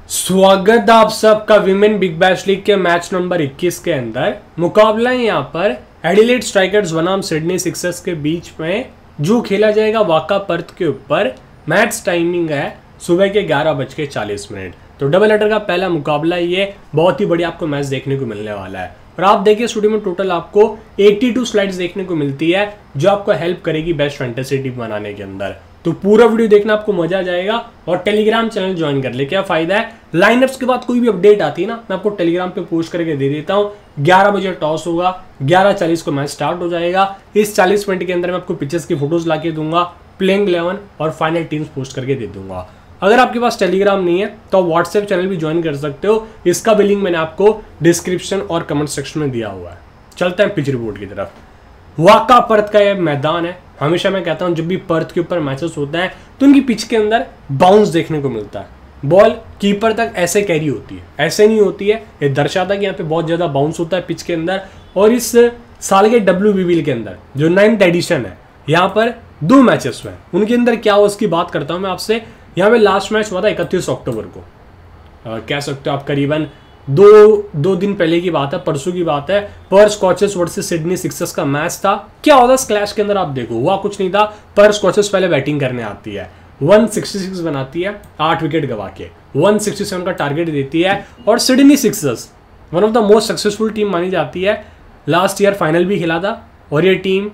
स्वागत आप सबका विमेन बिग बैश लीग के मैच नंबर 21 के अंदर। मुकाबला है यहाँ पर एडिलेड स्ट्राइकर्स बनाम सिडनी सिक्सर्स के बीच में, जो खेला जाएगा वाका पर्थ के ऊपर। मैच टाइमिंग है सुबह के 11:40। तो डबल हेडर का पहला मुकाबला ये बहुत ही बढ़िया आपको मैच देखने को मिलने वाला है। और आप देखिए स्टूडियो में टोटल आपको 82 स्लाइड्स देखने को मिलती है, जो आपको हेल्प करेगी बेस्ट फैंटेसी टीम बनाने के अंदर। तो पूरा वीडियो देखना आपको मजा आ जाएगा और टेलीग्राम चैनल ज्वाइन कर ले। क्या फायदा है, लाइनअप्स के बाद कोई भी अपडेट आती है ना, मैं आपको टेलीग्राम पे पोस्ट करके दे देता हूँ। 11 बजे टॉस होगा, 11:40 को मैच स्टार्ट हो जाएगा। इस 40 मिनट के अंदर मैं आपको पिचेस की फोटोज ला के दूंगा, प्लेइंग 11 और फाइनल टीम्स पोस्ट करके दे दूंगा। अगर आपके पास टेलीग्राम नहीं है तो व्हाट्सएप चैनल भी ज्वाइन कर सकते हो, इसका भी लिंक मैंने आपको डिस्क्रिप्शन और कमेंट सेक्शन में दिया हुआ है। चलते हैं पिच रिपोर्ट की तरफ। वाका पर्थ का यह मैदान है। हमेशा मैं कहता हूं जब भी पर्थ के ऊपर मैचेस होते हैं तो उनकी पिच के अंदर बाउंस देखने को मिलता है। बॉल कीपर तक ऐसे कैरी होती है, ऐसे नहीं होती है। ये दर्शाता है कि यहाँ पे बहुत ज्यादा बाउंस होता है पिच के अंदर। और इस साल के WBBL के अंदर जो 9th एडिशन है, यहाँ पर 2 मैचेस हुए हैं। उनके अंदर क्या हुआ उसकी बात करता हूँ मैं आपसे। यहाँ पे लास्ट मैच हुआ था 31 अक्टूबर को। कह सकते हो आप करीबन दो दिन पहले की बात है, परसों की बात है। Perth Scorchers versus Sydney Sixers का मैच था। क्या होता है क्लैश के अंदर आप देखो, हुआ कुछ नहीं था। पर्थ स्कॉचेस पहले बैटिंग करने आती है, 166 बनाती है 8 विकेट गवा के, 167 का टारगेट देती है। और Sydney Sixers one of the most successful team मानी जाती है। लास्ट ईयर फाइनल भी खेला था और ये टीम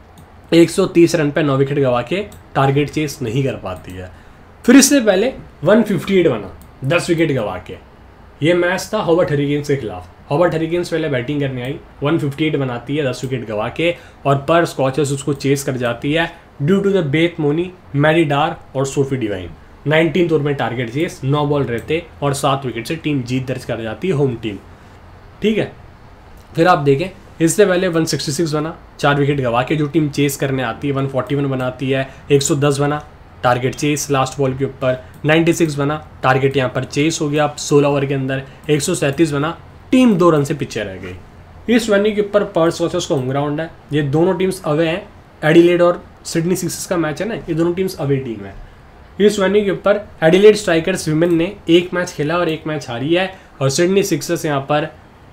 130 रन पे 9 विकेट गवा के टारगेट चेस नहीं कर पाती है। फिर इससे पहले 158 बना 10 विकेट गवा के। ये मैच था हॉबर्ट हरिकेन्स के खिलाफ। हॉबर्ट हरिकेन्स पहले बैटिंग करने आई, 158 बनाती है 10 विकेट गवा के। और पर्थ स्कॉचेस उसको चेस कर जाती है due to the Beth Mooney, Maddy Darke और सोफी डिवाइन। 19th ओवर में टारगेट चेस, 9 बॉल रहते और 7 विकेट से टीम जीत दर्ज कर जाती है, होम टीम। ठीक है, फिर आप देखें इससे पहले 166 बना 4 विकेट गवा के। जो टीम चेस करने आती है 141 बनाती है, 110 बना टारगेट चेस लास्ट बॉल के ऊपर, 96 बना टारगेट यहाँ पर चेस हो गया 16 ओवर के अंदर, 137 बना, टीम 2 रन से पीछे रह गई। इस वेन्यू के ऊपर पर्थ स्कॉचर्स का होम ग्राउंड है। ये दोनों टीम्स अवे हैं। एडिलेड और सिडनी सिक्सर्स का मैच है ना, ये दोनों टीम्स अवे टीम है। इस वेन्यू के ऊपर एडिलेड स्ट्राइकर्स विमेन ने 1 मैच खेला और 1 मैच हारी है। और सिडनी सिक्सर्स यहाँ पर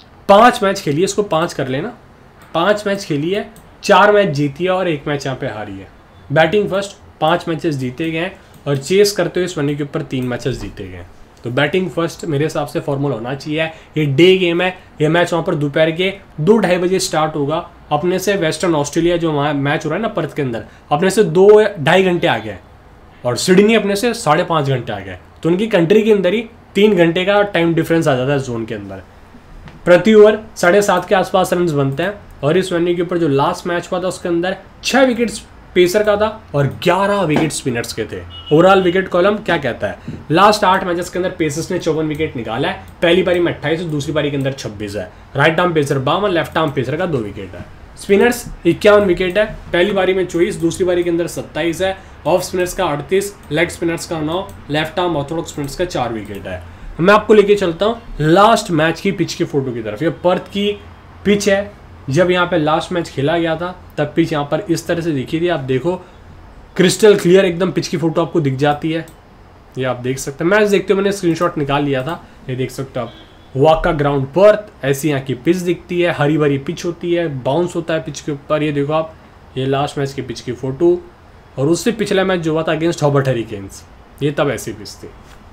5 मैच खेली है, इसको 5 कर लेना, 5 मैच खेली है, 4 मैच जीती है और 1 मैच यहाँ पे हारी है। बैटिंग फर्स्ट 5 मैचेस जीते गए और चेस करते हुए इस वेन्यू के ऊपर 3 मैचेस जीते गए। तो बैटिंग फर्स्ट मेरे हिसाब से फॉर्मूला होना चाहिए। ये डे गेम है, ये मैच वहाँ पर दोपहर के 2-2:30 बजे स्टार्ट होगा। अपने से वेस्टर्न ऑस्ट्रेलिया जो मैच हो रहा है ना पर्थ के अंदर, अपने से 2-2.5 घंटे आ गए और सिडनी अपने से 5.5 घंटे आ गए। तो उनकी कंट्री के अंदर ही 3 घंटे का टाइम डिफरेंस आ जाता है जोन के अंदर। प्रति ओवर 7.5 के आसपास रन बनते हैं। और इस वेन्यू के ऊपर जो लास्ट मैच हुआ था उसके अंदर 6 विकेट्स पेसर का था और 11 विकेट स्पिनर्स के थे। ओवरऑल विकेट कॉलम क्या कहता है, लास्ट 8 मैचेस के अंदर पेसर्स ने 54 विकेट निकाला है। पहली पारी में 28 और दूसरी पारी के अंदर 26 है। Right arm pacer 52, left arm pacer का 2 विकेट है। स्पिनर्स 51 विकेट है, पहली पारी में 24, दूसरी पारी के अंदर 27 है। ऑफ स्पिनर्स का 38, लेग स्पिनर्स का 9, लेफ्ट आर्म ऑर्थोडॉक्स स्पिनर्स का 4 विकेट है। मैं आपको लेके चलता हूँ लास्ट मैच की पिच की फोटो की तरफ। ये पर्थ की पिच है। जब यहाँ पे लास्ट मैच खेला गया था तब पिच यहाँ पर इस तरह से दिखी थी। आप देखो क्रिस्टल क्लियर एकदम पिच की फोटो आपको दिख जाती है। ये आप देख सकते हैं, मैच देखते हुए मैंने स्क्रीनशॉट निकाल लिया था। ये देख सकते हो आप, वाका ग्राउंड पर्थ, ऐसी यहाँ की पिच दिखती है, हरी भरी पिच होती है, बाउंस होता है पिच के ऊपर। ये देखो आप, ये लास्ट मैच की पिच की फोटो। और उससे पिछला मैच जो हुआ था अगेंस्ट हॉबर्ट हरिकेन्स, ये तब ऐसी पिच थी।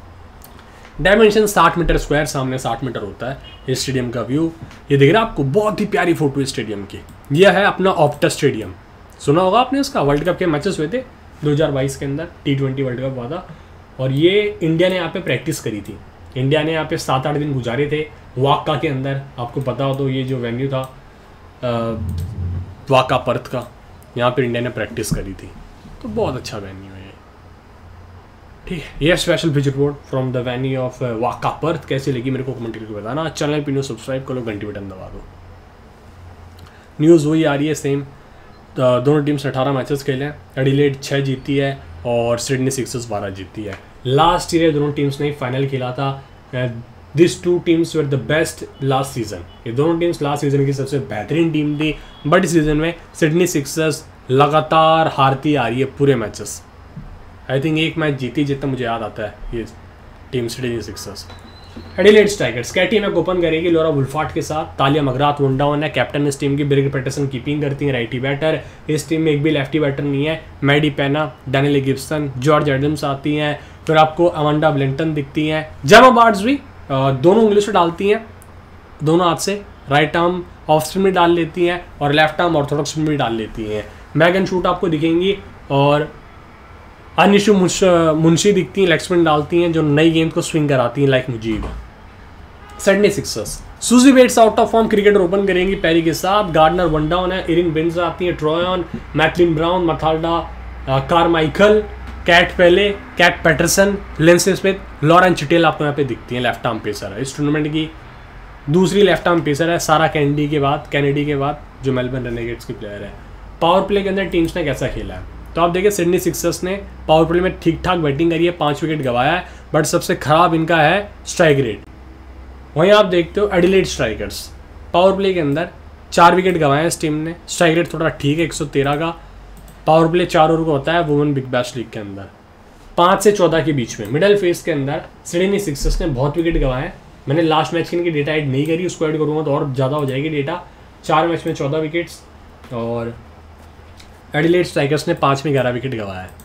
डायमेंशन 60 मीटर स्क्वायर, सामने 60 मीटर होता है। इस स्टेडियम का व्यू ये दिख रहा है आपको, बहुत ही प्यारी फोटो इस स्टेडियम की। यह है अपना ऑप्टस स्टेडियम, सुना होगा आपने इसका। वर्ल्ड कप के मैचेस हुए थे 2022 के अंदर, T20 वर्ल्ड कप हुआ था। और ये इंडिया ने यहाँ पे प्रैक्टिस करी थी। इंडिया ने यहाँ पे 7-8 दिन गुजारे थे वाका के अंदर। आपको पता हो तो ये जो वेन्यू था वाका पर्थ का, यहाँ पर इंडिया ने प्रैक्टिस करी थी। तो बहुत अच्छा वेन्यू है। ठीक है, ये special pitch report from the venue of वाका पर्थ कैसी लगी मेरे को कमेंट करके बताना। चैनल पे न्यू सब्सक्राइब करो, घंटी बटन दबा दो। न्यूज़ वही आ रही है सेम। दोनों टीम्स 18 मैचेस खेले हैं। एडिलेड 6 जीती है और सिडनी सिक्सर्स 12 जीती है। लास्ट ईयर दोनों टीम्स ने फाइनल खेला था। This 2 teams were the best last season. ये दोनों टीम्स लास्ट सीजन की सबसे बेहतरीन टीम थी। बट इस सीजन में सिडनी सिक्सर्स लगातार हारती आ रही है पूरे मैचेस। आई थिंक एक मैच जीती जितना मुझे याद आता है, ये team Sydney Sixers. Adelaide Strikers Katie Mack open करेगी लोरा वुल्फार्ट के साथ। तालिया मगरात वन डाउन है, कैप्टन इस टीम की। ब्रिग पैटरसन कीपिंग करती है, राइटी बैटर। इस टीम में एक भी लेफ्टी बैटर नहीं है। मैडी पेना, डैनियल गिब्सन, जॉर्ज एडम्स आती हैं। फिर आपको अमांडा ब्लिंटन दिखती हैं। जेमा बार्ड्सबी दोनों उंगलियों से डालती हैं, दोनों हाथ से। राइट आर्म ऑफ स्पिन भी डाल लेती हैं और लेफ्ट आर्म ऑर्थोडॉक्स स्पिन भी डाल लेती हैं। मैगन शूट आपको दिखेंगी और अनिशु मुंशी दिखती हैं, लेग स्पिन डालती हैं, जो नई गेंद को स्विंग कराती हैं like Mujeeb. Sydney Sixers Suzie Bates out of form cricketer open करेंगी पैरी के साथ। गार्डनर वन डाउन है, इरिन बिन्स आती हैं, Tryon, Maitlan Brown, Mathilda, Carmichael, Kate Pelle, Kate Peterson, Lindsay Smith, Lauren Cheatle आपको यहाँ पे दिखती हैं। लेफ्ट आर्म पेसर है, इस टूर्नामेंट की दूसरी लेफ्ट आर्म पेसर है सारा कैनेडी के बाद जो मेलबर्न रेनेगेट्स की प्लेयर है। पावर प्ले के अंदर टीम्स ने कैसा खेला है तो आप देखिए, सिडनी सिक्सर्स ने पावर प्ले में ठीक ठाक बैटिंग करी है, 5 विकेट गंवाया है, बट सबसे खराब इनका है स्ट्राइक रेट। वहीं आप देखते हो एडिलेड स्ट्राइकर्स पावर प्ले के अंदर 4 विकेट गंवाए इस टीम ने। स्ट्राइक रेट थोड़ा ठीक है, 113 का। पावर प्ले 4 ओवर का होता है वुमेन बिग बैश लीग के अंदर, 5 से 14 के बीच में। मिडल फेस के अंदर सिडनी सिक्सर्स ने बहुत विकेट गंवाए। मैंने लास्ट मैच की इनकी डेटा ऐड नहीं करी, उसको ऐड करूँगा तो और ज़्यादा हो जाएगी डेटा। 4 मैच में 14 विकेट्स और एडिलेड स्ट्राइकर्स ने 5 में 11 विकेट गंवाया है।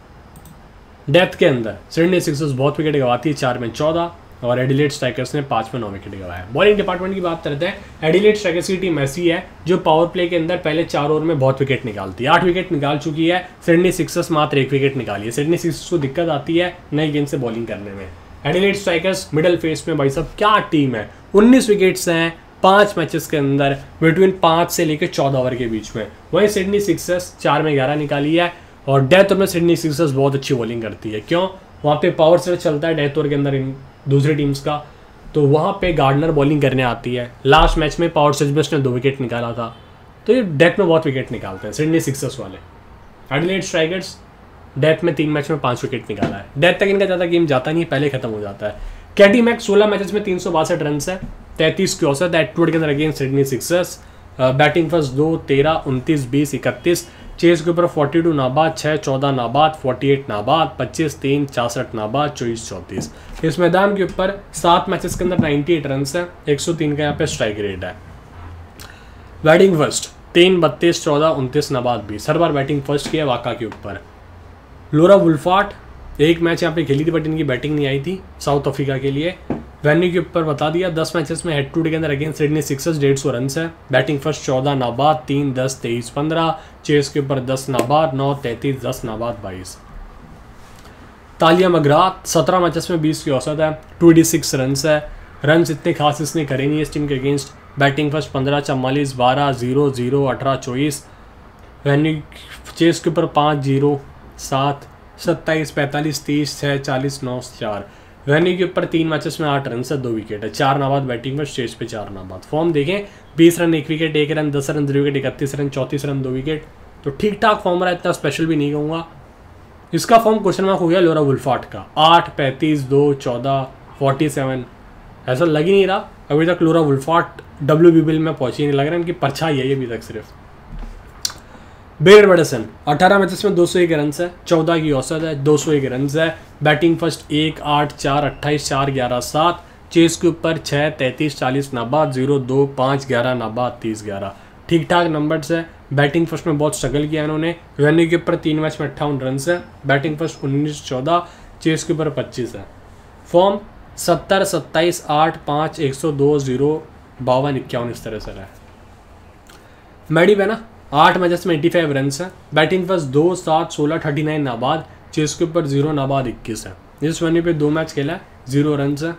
डेप्थ के अंदर सिडनी सिक्सर्स बहुत विकेट गंवाती है, 4 में 14 और एडिलेड स्ट्राइकर्स ने 5 में 9 विकेट गंवाया। बॉलिंग डिपार्टमेंट की बात करते हैं, एडिलेड स्ट्राइकर्स की टीम ऐसी है जो पावर प्ले के अंदर पहले 4 ओवर में बहुत विकेट निकालती है। 8 विकेट निकाल चुकी है, सिडनी सिक्सर्स मात्र 1 विकेट निकाली है। सिडनी सिक्सर्स को दिक्कत आती है नई गेंद से बॉलिंग करने में। एडिलेड स्ट्राइकर्स मिडल फेस में भाई साहब क्या टीम है, 19 विकेट्स हैं 5 मैचेस के अंदर, बिटवीन 5 से लेकर 14 ओवर के बीच में। वहीं सिडनी सिक्सर्स 4 में 11 निकाली है और डेथ ओवर में सिडनी सिक्सर्स बहुत अच्छी बॉलिंग करती है। क्यों? वहाँ पे पावर से चलता है डेथ ओवर के अंदर इन दूसरी टीम्स का, तो वहाँ पे गार्डनर बॉलिंग करने आती है। लास्ट मैच में पावर सेजबेस्ट ने 2 विकेट निकाला था, तो ये डेथ में बहुत विकेट निकालते हैं सिडनी सिक्सर्स वाले। एडिलेड स्ट्राइकर्स डेथ में 3 मैच में 5 विकेट निकाला है। डेथ तक इनका ज़्यादा गेम जाता नहीं है, पहले खत्म हो जाता है। कैटी मैक 16 मैचेस में 362 रन है, 33 की औसत है एटवुड के अंदर against Sydney Sixers. Batting first 2, 13, 29, 20, 31। Chase के ऊपर 42 नाबाद, 6, 14 नाबाद, 48 नाबाद, 25, 3, 64 नाबाद, 24, 34। इस मैदान के ऊपर 7 मैचेस के अंदर 98 रन है, 103 का यहाँ पे स्ट्राइक रेट है। बैटिंग फर्स्ट 3, 32, 14, 29 नाबाद, 20। हर बार बैटिंग फर्स्ट किया वाका के ऊपर। लोरा वुल्फार्ट 1 मैच यहाँ पे खेली थी बट इनकी बैटिंग नहीं आई थी साउथ अफ्रीका के लिए। वेन्यू के ऊपर बता दिया, 10 मैचेस में हेड टू हेड के अंदर अगेंस्ट सिडनी सिक्सर्स 150 रन है। बैटिंग फर्स्ट 14 नाबाद, 3, 10, 23, 15। चेस के ऊपर 10 नाबाद, 9, 33, 10 नाबाद, 22। तालिया मगरात 17 मैचेस में 20 की औसत है, 286 रन है। रन इतने खास इसने करे नहीं इस टीम के against. Batting first 15, 44, 12, 0, 0, 18, 24। Venue chase के ऊपर 5, 0, 7, 27, 45, 30, 6, 40, 9, 4। वेन्यू के ऊपर 3 मैचेस में 8 रन से 2 विकेट है। 4 नाबाद बैटिंग पर, स्टेज पे 4 नाबाद। फॉर्म देखें, 20 run 1 wicket 1 run, 10 run 0 wicket, 31 run 34 run 2 wicket, तो ठीक ठाक फॉर्म रहा है, इतना स्पेशल भी नहीं कहूँगा। इसका फॉर्म क्वेश्चन मार्क हो गया लोरा वुल्फार्ट का, 8, 35, 2, 14, 47, ऐसा लग ही नहीं रहा अभी तक लोरा वुल्फार्ट WBBL में पहुंची नहीं, लग रहा है इनकी परछाई है ये अभी तक सिर्फ। बेयर पेटरसन 18 मैचेस में 201 रन है, 14 की औसत है, 201 रन है। Batting first 1, 8, 4, 28, 4, 11, 7। चेस के ऊपर 6, 33, 40 नाबाद, 0, 2, 5, 11 नाबाद, 30, 11। ठीक ठाक नंबर्स है। बैटिंग फर्स्ट में बहुत स्ट्रगल किया इन्होंने। वेन्यू के ऊपर 3 मैच में 58 रन है। Batting first 19, 14। चेस के ऊपर 25 है। फॉर्म 70, 27, 8, 5, 102, 0, 52, 51 इस तरह से रहा है। मैडी पे ना 8 मैचेस में 85 रन है। बैटिंग फर्स्ट 2, 7, 16, 39 नाबाद। चेस के ऊपर 0 नाबाद, 21 है। इस वेन्यू पे 2 मैच खेला, 0 रन है।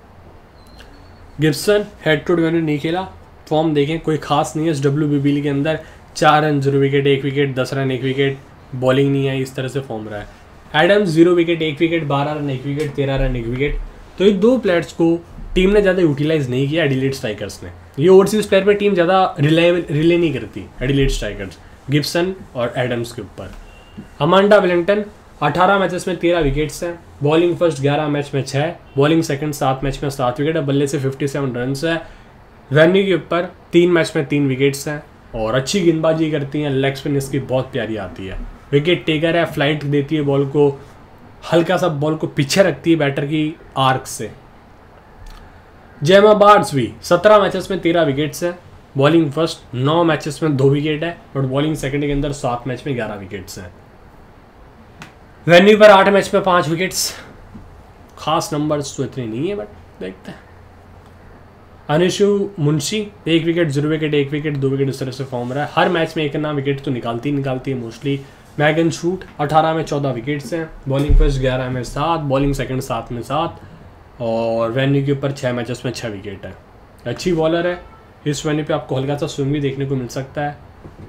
Gibson head to head venue नहीं खेला। फॉर्म देखें कोई खास नहीं है इस WBBL के अंदर, 4 run 0 wicket 1 wicket, 10 run 1 wicket, bowling नहीं है, इस तरह से फॉर्म रहा है। Adams 0 wicket 1 wicket, 12 run 1 wicket, 13 run 1 wicket. तो ये 2 प्लेयर्स को टीम ने ज़्यादा यूटिलाइज नहीं किया एडिलेड स्ट्राइकर्स ने। ये ओवरसीज प्लेयर पे टीम ज़्यादा रिले नहीं करती एडिलेड स्ट्राइकर्स, गिब्सन और एडम्स के ऊपर। अमांडा ब्लिंटन 18 मैचेस में 13 विकेट्स हैं। बॉलिंग फर्स्ट 11 मैच में 6, बॉलिंग सेकंड 7 मैच में 7 विकेट है, बल्ले से 57 रन है। वेन्यू के ऊपर 3 मैच में 3 विकेट्स हैं और अच्छी गेंदबाजी करती हैं। लेग स्पिन इसकी बहुत प्यारी आती है, विकेट टेकर है, फ्लाइट देती है बॉल को, हल्का सा बॉल को पीछे रखती है बैटर की आर्क से। जेमा बार्ड्सबी 17 मैचेस में 13 विकेट्स है, बॉलिंग फर्स्ट 9 मैचेस में 2 विकेट है, बट बॉलिंग सेकंड के अंदर 7 मैच में 11 विकेट्स हैं। वेन्यू पर 8 मैच में 5 विकेट्स, खास नंबर्स तो इतने नहीं है बट देखते हैं। Anesu Mushangwe 1 wicket 0 wicket 1 wicket 2 wicket इस तरह से फॉर्म रहा है। हर मैच में एक ना विकेट तो निकालती है मोस्टली। मैगन शूट 18 में 14 विकेट्स हैं, बॉलिंग फर्स्ट 11 में 7, बॉलिंग सेकंड 7 में 7, और वेन्यू के ऊपर 6 मैचेस में 6 विकेट है। अच्छी बॉलर है, इस वेन्यू पे आपको हल्का सा स्विंग भी देखने को मिल सकता है।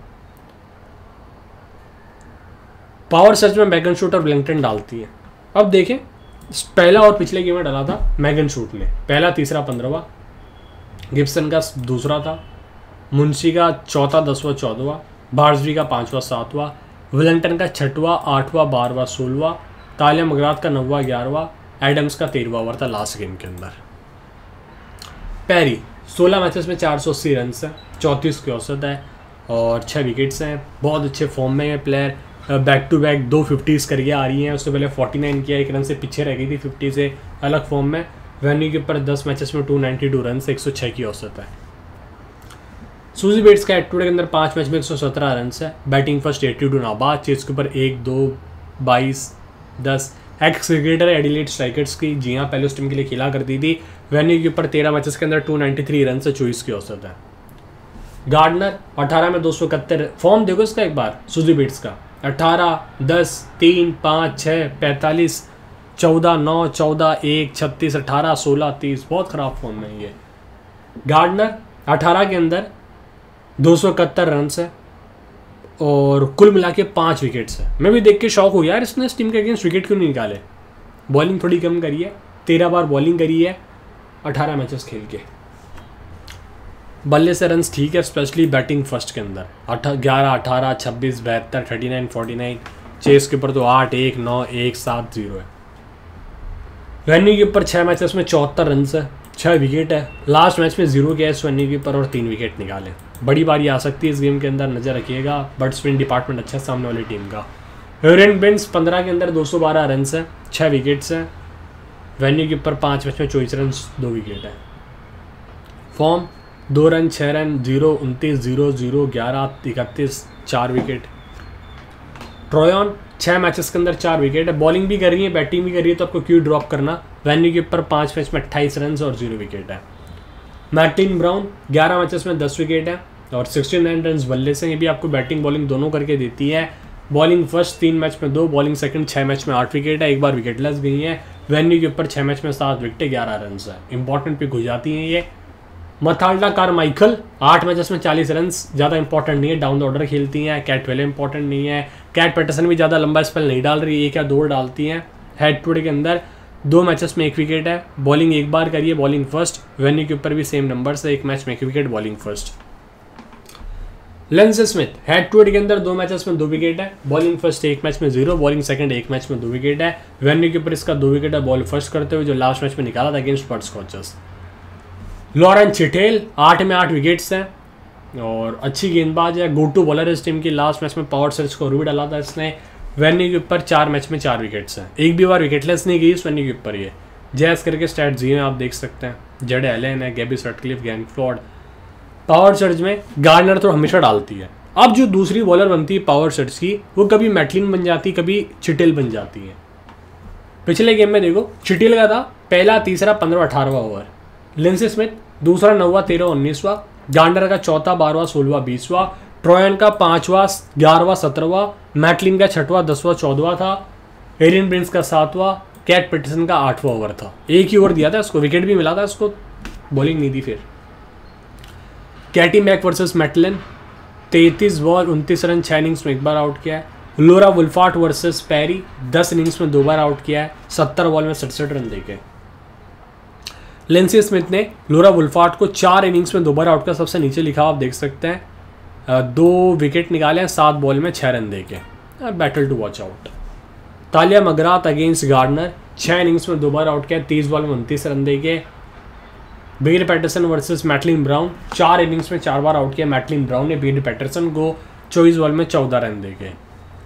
पावर सर्च में मैगन शूट और वेलिंगटन डालती है। अब देखें, पहला और पिछले गेम में डाला था मैगन शूट ने, पहला तीसरा 15वां, गिब्सन का दूसरा था, मुंशी का चौथा 10वां 14वां, बार्ड्सबी का 5वां 7वां, वेलिंगटन का 6वां 8वां 12वां 16वां, तालिया मगरात का 9वां 11वां, एडम्स का 13वां ओवर था लास्ट गेम के अंदर। पैरी 16 मैचेस में 480 रन है, 34 की औसत है और 6 विकेट्स हैं। बहुत अच्छे फॉर्म में है player, back to back 2 50s करके आ रही हैं। उससे पहले 49 किया, 1 रन से पीछे रह गई थी 50 से, अलग फॉर्म में। वेन्यू के ऊपर 10 मैचेस में 292 रन से 106 की औसत है। सूजी बेट्स का एटीट्यूड के अंदर 5 मैच में 117 रन है, बैटिंग फर्स्ट 82 नाबाद, चेस के ऊपर 1 2 22 10। एक्स क्रिकेटर एडिलेड स्ट्राइकर्स की, जी हाँ पहले उस टीम के लिए खेला करती थी। वेन्यू के ऊपर 13 मैचेस के अंदर 293 रन से 24 की औसत है। गार्डनर 18 में 271, फॉर्म देखो इसका एक बार सूजी बेट्स का, 18 10 3 5 6 45 14 9 14 1 36 18 16 30, बहुत ख़राब फॉर्म में ये। गार्डनर 18 के अंदर 271 रन है और कुल मिला के 5 विकेट्स है। मैं भी देख के शौक हो यार, इसने इस टीम के अगेंस्ट विकेट क्यों नहीं निकाले। बॉलिंग थोड़ी कम करी है, 13 बार बॉलिंग करी है 18 मैचेस खेल के। बल्ले से रन्स ठीक है, स्पेशली बैटिंग फर्स्ट के अंदर 11 18 26 72 39 49, चेस के ऊपर तो 8 1 9 1 7 0 है। वेन्यू के ऊपर 6 मैचेस में 74 रन है, 6 विकेट है। लास्ट मैच में 0 किया इस वेन्यू के ऊपर और 3 विकेट निकाले। बड़ी बारी आ सकती है इस गेम के अंदर, नजर रखिएगा। बट स्पिन डिपार्टमेंट अच्छा सामने वाली टीम का। यूरेन बेंस 15 के अंदर 212 रन है, 6 विकेट्स हैं। वेन्यू के ऊपर 5 मैच में 24 रन 2 विकेट है। Form 2 run 6 run 0 29 0 0 11 31 4 wicket. Tryon 6 matches के अंदर 4 विकेट है, बॉलिंग भी कर रही है बैटिंग भी कर रही है, तो आपको क्यों ड्रॉप करना। वेन्यू के ऊपर 5 मैच में 28 रन और 0 विकेट है। मार्टिन ब्राउन 11 मैचेस में 10 विकेट है और 69 रन बल्ले से, ये भी आपको बैटिंग बॉलिंग दोनों करके देती है। बॉलिंग फर्स्ट 3 मैच में 2, बॉलिंग सेकंड 6 मैच में 8 विकेट है, एक बार विकेटलेस गई है। वेन्यू के ऊपर 6 मैच में 7 विकेट 11 रन है, इंपॉर्टेंट पिक हो जाती हैं ये। मथाल्डा कारमाइकल 8 मैचेस में 40 रन, ज़्यादा इंपॉर्टेंट नहीं है, डाउन द ऑर्डर खेलती हैं। कैट वेले इंपॉर्टेंट नहीं है। कैट पैटरसन भी ज़्यादा लंबा स्पेल नहीं डाल रही है, 1 या 2 डालती हैं। हेड टू डे के अंदर 2 मैचेस में 1 विकेट है, बॉलिंग एक बार करिए बॉलिंग फर्स्ट। वेन्यू के ऊपर भी सेम नंबर से, 1 मैच में 1 विकेट बॉलिंग फर्स्ट। लेंस स्मिथ हेड टू हेड के अंदर 2 मैचेस में 2 विकेट है, बॉलिंग फर्स्ट 1 मैच में 0, बॉलिंग सेकंड 1 मैच में 2 विकेट है। वेन्यू के ऊपर इसका 2 विकेट है बॉल फर्स्ट करते हुए, जो लास्ट मैच में निकाला था against Perth Scorchers. Lauren Cheatle 8 में 8 विकेट्स हैं और अच्छी गेंदबाज है, गो टू बॉलर इस टीम की। लास्ट मैच में पावर सर्च को भी डाला था इसने। वेन्यू के ऊपर 4 मैच में 4 विकेट्स हैं, एक भी बार विकेटलेस नहीं गई इस वेन्यू के ऊपर। ये जैस करके स्टैट जी में आप देख सकते हैं। जेड एलन है, गैबी सटक्लिफ, गैन फ्लॉड। पावर सर्च में गार्डनर तो हमेशा डालती है। अब जो दूसरी बॉलर बनती है पावर सर्च की, वो कभी मैटलिन बन जाती, कभी चिटेल बन जाती है। पिछले गेम में देखो, चिटेल का था पहला तीसरा 15 18वां ओवर, लिंडसे स्मिथ दूसरा 9वां 13वां 19वां, गार्डनर का चौथा 12वां 16वां 20वां, ट्रोयन का 5वां 11वां 17वां, मैटलिन का 6वां 10वां 14वां था, एरियन प्रिंस का 7वां, कैट पैटरसन का 8वां ओवर था। एक ही ओवर दिया था इसको, विकेट भी मिला था इसको, बॉलिंग नहीं दी। फिर Katie Mack versus Maitlin 33 ball 29 run 6 innings में 1 बार आउट किया है। लोरा वुल्फार्ट वर्सेस पैरी 10 इनिंग्स में 2 बार आउट किया है, 70 बॉल में 67 रन देके। लिंडसे स्मिथ ने लोरा वुल्फार्ट को 4 इनिंग्स में 2 बार आउट किया, सबसे नीचे लिखा आप देख सकते हैं। 2 विकेट निकाले हैं 7 बॉल में 6 रन देके। Battle to watch out. Tahlia McGrath against Gardner 6 innings में 2 बार आउट किया, 30 बॉल में 29 रन देके। बेयर Patterson versus Maitlin Brown 4 innings में 4 बार आउट किया मैटलिन ब्राउन ने बेयर पैटरसन को, 24 बॉल में 14 रन देके।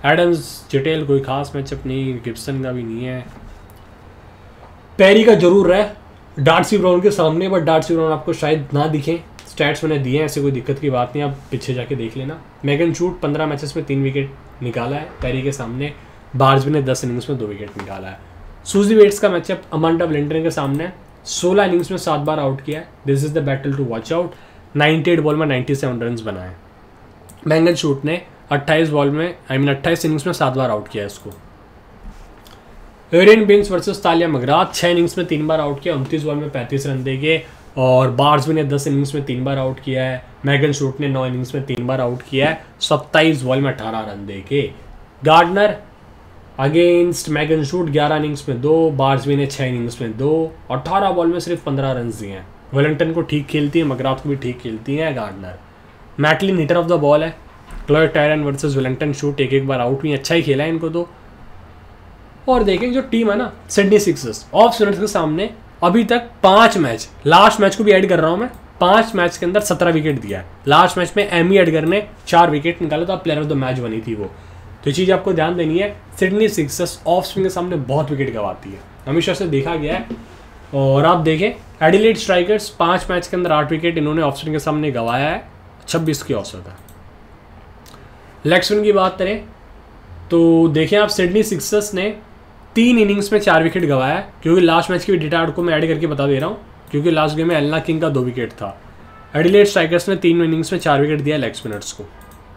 एडम्स चिटेल कोई खास मैचअप नहीं, गिब्सन का भी नहीं है। पेरी का जरूर है डार्सी ब्राउन के सामने, बट डार्सी ब्राउन आपको शायद ना दिखे। स्टैट्स मैंने दिए हैं, ऐसे कोई दिक्कत की बात नहीं, आप पीछे जाके देख लेना। मैगन शूट 15 मैचेस में 3 विकेट निकाला है पेरी के सामने। बार्जबी ने 10 इनिंग्स में 2 विकेट निकाला है। सूजी वेट्स का मैचअप अमांडा वैलेंटाइन के सामने 16 इनिंग्स में 7 बार आउट किया है। This is the battle to watch out. 98 ball में 97 रन बनाए। मैगन शूट ने 28 बॉल में 28 इनिंग्स में 7 बार आउट किया है इसको। Erin Burns versus Tahlia McGrath 6 innings में 3 बार आउट किया, 29 बॉल में 35 रन देके। और बार्जबी ने 10 इनिंग्स में 3 बार आउट किया है। मैगन शूट ने 9 इनिंग्स में 3 बार आउट किया है, 27 बॉल में 18 रन देके। Gardner against Megan Schutt 11 innings में 2, बार्जबी ने 6 इनिंग्स में 2, 18 बॉल में सिर्फ 15 रन दिए हैं। वेलिंगटन को ठीक खेलती है, मगरात को भी ठीक खेलती है Gardner. Maitlin hitter of the ball है। Chloe Tryon versus Wellington Schutt एक बार आउट हुई, अच्छा ही खेला है इनको तो। और देखें जो टीम है ना सिडनी सिक्सर्स, ऑफ स्पिनर्स के सामने अभी तक 5 मैच, लास्ट मैच को भी ऐड कर रहा हूं मैं, 5 मैच के अंदर 17 विकेट दिया है। लास्ट मैच में एमी एडगर ने 4 विकेट निकाले, तो अब प्लेयर ऑफ द मैच बनी थी वो। तो ये चीज़ आपको ध्यान देनी है। सिडनी सिक्सर्स ऑफ स्पिन के सामने बहुत विकेट गंवाती है, हमेशा से देखा गया है। और आप देखें एडिलेड स्ट्राइकर्स 5 मैच के अंदर 8 विकेट इन्होंने ऑफ स्पिन के सामने गंवाया है, 26 की औसत है। लेग स्पिन की बात करें तो देखें आप सिडनी सिक्सर्स ने 3 इनिंग्स में 4 विकेट गंवाया है, क्योंकि लास्ट मैच की भी डेटा को मैं ऐड करके बता दे रहा हूँ, क्योंकि लास्ट गेम में एलना किंग का 2 विकेट था। एडिलेड स्ट्राइकर्स ने 3 इनिंग्स में 4 विकेट दिया लेग स्पिनर्स को।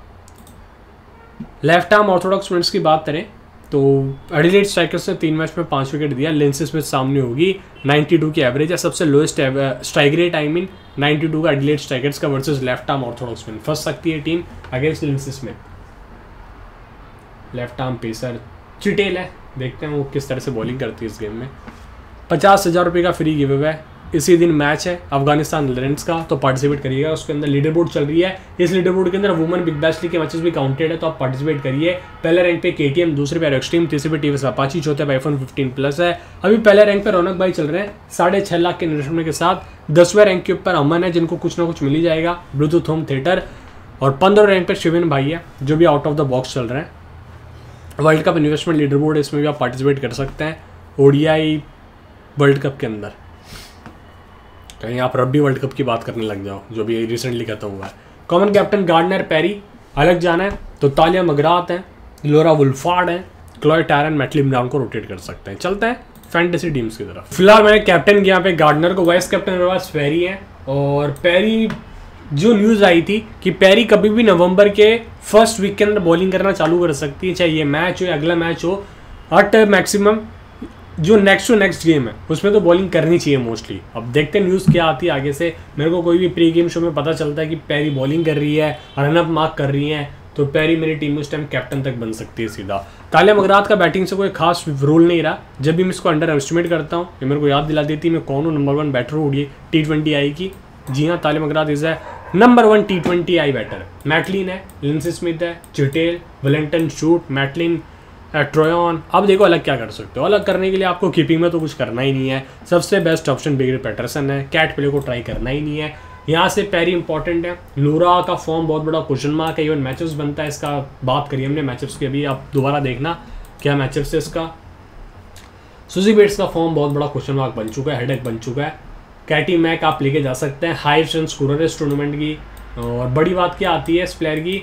लेफ्ट आर्म ऑर्थोडॉक्स स्पिनर्स की बात करें तो एडिलेड स्ट्राइकर्स ने 3 मैच में 5 विकेट दिया। लिंसी स्मिथ सामने होगी, 92 की एवरेज है, सबसे लोएस्ट स्ट्राइक रेट 92 का एडिलेड स्ट्राइकर्स का versus left arm orthodox spin. फंस सकती है team against Linsey Smith. Left arm pacer चिटेल है, देखते हैं वो किस तरह से बॉलिंग करती है इस गेम में। 50,000 रुपये का फ्री गिव अवे है। इसी दिन मैच है अफगानिस्तान नीदरलैंड्स का, तो पार्टिसिपेट करिएगा। उसके अंदर लीडर बोर्ड चल रही है, इस लीडर बोर्ड के अंदर वुमेन बिग बैश लीग के मैचेस भी काउंटेड है, तो आप पार्टिसिपेट करिए। पहले रैंक पे केटीएम, दूसरे पे एक्सट्रीम, तीसरे पे टीवीएस अपाची, चौथे पे आईफोन 15 प्लस है। अभी पहले रैंक पे रौनक भाई चल रहे हैं 6.5 लाख के इन्वेस्टमेंट के साथ। 10वें रैंक के ऊपर अमन है, जिनको कुछ ना कुछ मिल ही जाएगा, ब्लूटूथ होम थिएटर। और 15 रैंक पे शिविन भाई है, जो भी आउट ऑफ द बॉक्स चल रहे हैं। World cup investment leader board है, इसमें भी आप पार्टिसिपेट कर सकते हैं। ओडीआई वर्ल्ड कप के अंदर कहीं आप रग्बी वर्ल्ड कप की बात करने लग जाओ, जो भी रिसेंटली खत्म हुआ है। कॉमन कैप्टन गार्डनर पेरी, अलग जाना है तो तालिया मगरात हैं, लोरा वुल्फार्ड हैं, क्लॉय टायरन, मैटलिन ब्राउन को रोटेट कर सकते हैं। चलते हैं फैंटेसी टीम्स की तरफ। फिलहाल मैंने कैप्टन किया पे गार्डनर को, वाइस कैप्टन मेरे पास पेरी है। और पेरी जो न्यूज़ आई थी कि पेरी कभी भी नवंबर के फर्स्ट वीक के अंदर बॉलिंग करना चालू कर सकती है, चाहे ये मैच हो या अगला मैच हो। अट मैक्सिमम जो नेक्स्ट टू नेक्स्ट गेम है उसमें तो बॉलिंग करनी चाहिए मोस्टली। अब देखते हैं न्यूज़ क्या आती है आगे से। मेरे को कोई भी प्री गेम शो में पता चलता है कि पेरी बॉलिंग कर रही है, रनअप मार्क कर रही है, तो पेरी मेरी टीम में उस टाइम कैप्टन तक बन सकती है सीधा। तालिया मगरात का बैटिंग से कोई खास रोल नहीं रहा। जब भी मैं इसको अंडर एस्टिमेट करता हूँ, ये मेरे को याद दिला देती है मैं कौन हूँ नंबर 1 बैटर हूँ T20 आई की। जी हाँ, तालिया मगरात इज है number 1 T20 I batter. Maitlin है, लिंसी स्मिथ है, चिटेल, वेलिंगटन शूट, मैटलिन, ट्रोयन। अब देखो अलग क्या कर सकते हो। अलग करने के लिए आपको कीपिंग में तो कुछ करना ही नहीं है। सबसे बेस्ट ऑप्शन बिगर पैटरसन है, कैट प्ले को ट्राई करना ही नहीं है। यहाँ से पेरी इंपॉर्टेंट है। लोरा का फॉर्म बहुत बड़ा क्वेश्चन मार्क है, इवन मैचअप्स बनता है इसका। बात करिए हमने मैचअप्स की, अभी आप दोबारा देखना क्या मैचअप्स है इसका। सुजी बेट्स का फॉर्म बहुत बड़ा क्वेश्चन मार्क बन चुका है, हेडेक बन चुका है। कैटी मैक आप लेके जा सकते हैं, हाई रन स्कोरर है इस टूर्नामेंट की। और बड़ी बात क्या आती है इस प्लेयर की,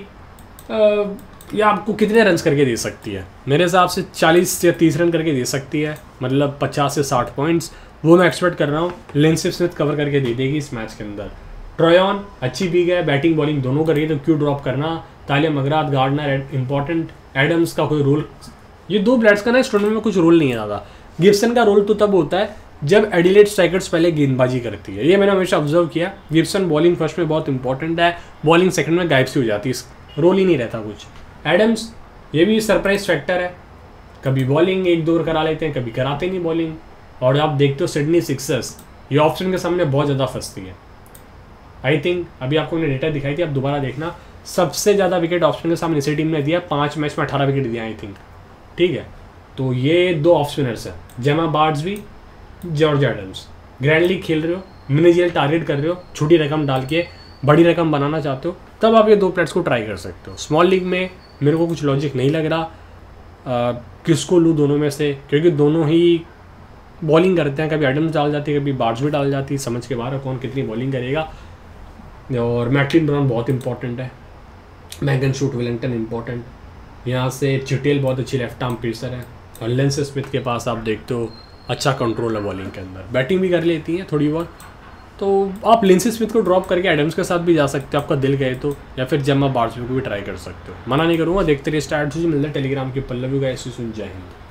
ये आपको कितने रन करके दे सकती है। मेरे हिसाब से 40 या 30 रन करके दे सकती है, मतलब 50 से 60 पॉइंट्स, वो मैं एक्सपेक्ट कर रहा हूँ। लिंसी स्मिथ कवर करके दे देगी इस मैच के अंदर। ट्रोयन अच्छी बिग है, बैटिंग बॉलिंग दोनों करिए, तो क्यों ड्रॉप करना। Tahlia McGrath, Gardner important, Adams का कोई रोल, ये 2 प्लेयर्स का ना इस टूर्नामेंट में कुछ रोल नहीं है ज़्यादा। गिब्सन का रोल तो तब होता है जब एडिलेड स्ट्राइकर्स पहले गेंदबाजी करती है, ये मैंने हमेशा ऑब्जर्व किया। गिब्सन बॉलिंग फर्स्ट में बहुत इंपॉर्टेंट है, बॉलिंग सेकंड में गायब सी हो जाती है, रोल ही नहीं रहता कुछ। एडम्स ये भी सरप्राइज फैक्टर है, कभी बॉलिंग 1-2 ओवर करा लेते हैं, कभी कराते नहीं बॉलिंग। और आप देखते हो सिडनी सिक्सर्स ये ऑप्शन के सामने बहुत ज़्यादा फंसती है। आई थिंक अभी आपको मैंने डेटा दिखाई थी, आप दोबारा देखना, सबसे ज़्यादा विकेट ऑप्शन के सामने इसी टीम ने दिया, 5 मैच में 18 विकेट दिया आई थिंक। ठीक है, तो ये 2 ऑफ स्पिनर्स हैं, Gemma Barsby, George Adams. Grand league खेल रहे हो, मिनी जेल टारगेट कर रहे हो, छोटी रकम डाल के बड़ी रकम बनाना चाहते हो तब आप ये 2 प्लेयर्स को ट्राई कर सकते हो। स्मॉल लीग में मेरे को कुछ लॉजिक नहीं लग रहा किसको लूँ दोनों में से, क्योंकि दोनों ही बॉलिंग करते हैं, कभी एडम्स डाल जाती है, कभी बार्ड्स भी डाल जाती है, समझ के बाहर है कौन कितनी बॉलिंग करेगा। और मैटलिन ब्राउन बहुत इंपॉर्टेंट है, मैगन शूट विलिंगटन इंपॉर्टेंट, यहाँ से चिटेल बहुत अच्छी लेफ्ट आर्म पेसर है, और लिंडसे स्मिथ के पास आप देखते हो अच्छा कंट्रोल है बॉलिंग के अंदर, बैटिंग भी कर लेती है थोड़ी बहुत। तो आप लिंडसे स्मिथ को ड्रॉप करके एडम्स के साथ भी जा सकते हो आपका दिल गए तो, या फिर जेम्मा बार्ड्सबी को भी ट्राई कर सकते हो, मना नहीं करूँगा। देखते रहिए स्टार्ट मिलता है टेलीग्राम के पल्लवी का ऐसी सुन। जय हिंद।